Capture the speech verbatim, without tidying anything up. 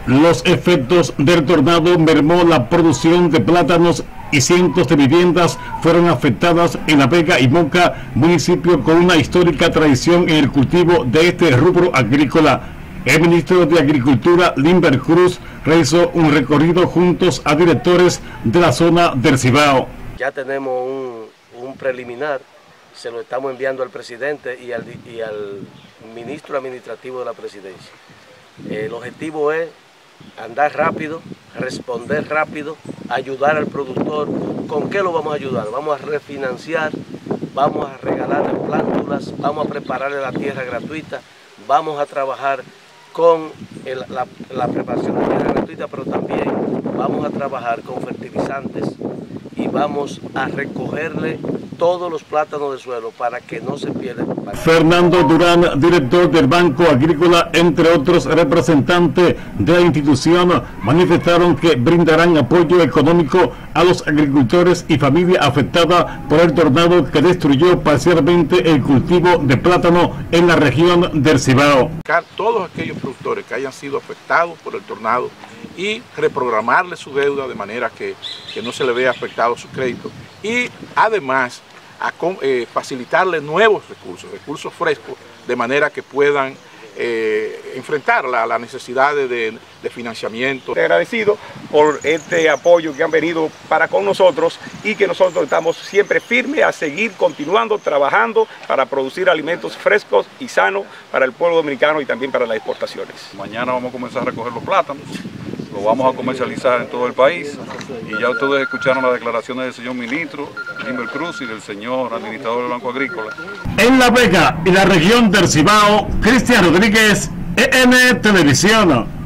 Los efectos del tornado mermó la producción de plátanos y cientos de viviendas fueron afectadas en La Vega y Moca, municipio con una histórica tradición en el cultivo de este rubro agrícola. El ministro de Agricultura, Limber Cruz, realizó un recorrido juntos a directores de la zona del Cibao. Ya tenemos un, un preliminar, se lo estamos enviando al presidente y al, y al ministro administrativo de la presidencia. El objetivo es andar rápido, responder rápido, ayudar al productor. ¿Con qué lo vamos a ayudar? Vamos a refinanciar, vamos a regalarle plántulas, vamos a prepararle la tierra gratuita, vamos a trabajar con el, la, la preparación de tierra gratuita, pero también vamos a trabajar con fertilizantes y vamos a recogerle todos los plátanos del suelo para que no se pierdan. Fernando Durán, director del Banco Agrícola, entre otros representantes de la institución, manifestaron que brindarán apoyo económico a los agricultores y familias afectadas por el tornado que destruyó parcialmente el cultivo de plátano en la región del Cibao. Todos aquellos productores que hayan sido afectados por el tornado y reprogramarle su deuda de manera que, que no se le vea afectado su crédito y además a eh, facilitarle nuevos recursos, recursos frescos, de manera que puedan eh, enfrentar la, la necesidad de, de, de financiamiento. Agradecido por este apoyo que han venido para con nosotros y que nosotros estamos siempre firmes a seguir continuando trabajando para producir alimentos frescos y sanos para el pueblo dominicano y también para las exportaciones. Mañana vamos a comenzar a recoger los plátanos. Lo vamos a comercializar en todo el país y ya ustedes escucharon las declaraciones del señor ministro Limber Cruz y del señor administrador del Banco Agrícola. En La Vega y la región del Cibao, Cristian Rodríguez, E N Televisión.